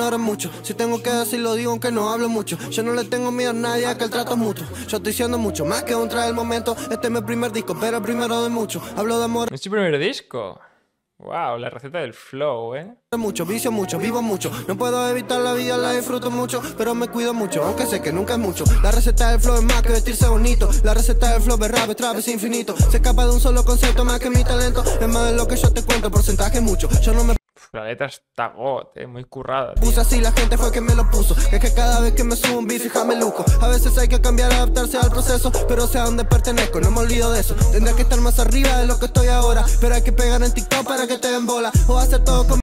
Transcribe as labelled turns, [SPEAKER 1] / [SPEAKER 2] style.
[SPEAKER 1] Ahora mucho, si tengo que decirlo digo aunque no hablo mucho. Yo no le tengo miedo a nadie, a que el trato es mutuo. Yo estoy siendo mucho más que un traje del momento. Este es mi primer disco, pero el primero de muchos. Hablo de amor.
[SPEAKER 2] ¿Es tu primer disco? Wow, la receta del flow,
[SPEAKER 1] Mucho, vicio mucho, vivo mucho. No puedo evitar la vida, la disfruto mucho, pero me cuido mucho, aunque sé que nunca es mucho. La receta del flow es más que vestirse bonito. La receta del flow es rap, es trap, es infinito. Se escapa de un solo concepto más que mi talento. Es más de lo que yo te cuento, porcentaje mucho. Yo no me...
[SPEAKER 2] La letra está god, muy currada, tío.
[SPEAKER 1] Puse así, la gente fue que me lo puso. Es que cada vez que me subo un beat, fíjame luco. A veces hay que cambiar, adaptarse al proceso, pero sé a dónde pertenezco, no me olvido de eso. Tendré que estar más arriba de lo que estoy ahora, pero hay que pegar en TikTok para que te den bola. O hacer todo con